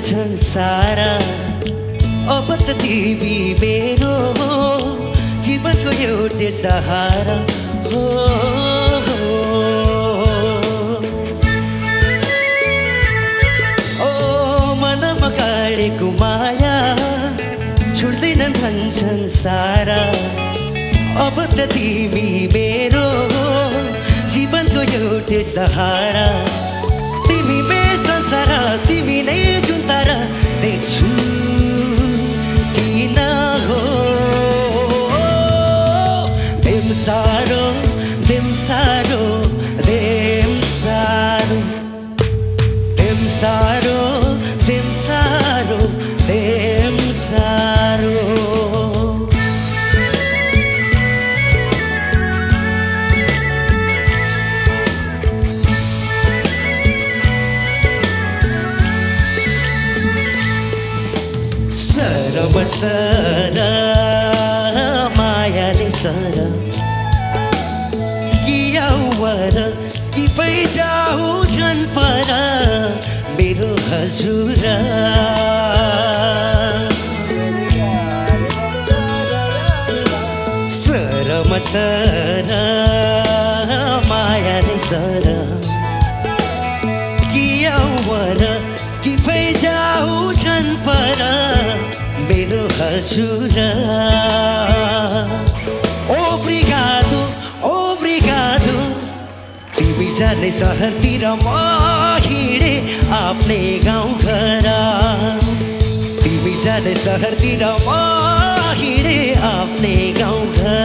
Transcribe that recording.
भन्छन् सारा अब त तिमी मेरो जीवनको एउटै सहारा हो ओ मनमा काडेको माया छुट्दैनन् भन्छन् सारा अब त तिमी मेरो जीवनको एउटै सहारा तिमी मे संसार तिमी नै जुन तारा देख्छु किन हो देम सारो देम सारो देम सारो देम सारो देम सारो देम सारो सरा मायाले सरा कि यौवर कि फैजाऊ छन् पर मेरो हजुर सरमा सरा मायाले सरा कि यौवर कि फैजाऊ छन् पर मेरो हजुर ओब्रिगादो तिमी जाने सहरतिर म हिँडे आफ्नै गाउँ घर तिमी जाने सहरतिर म हिँडे आफ्नै गाउँ घर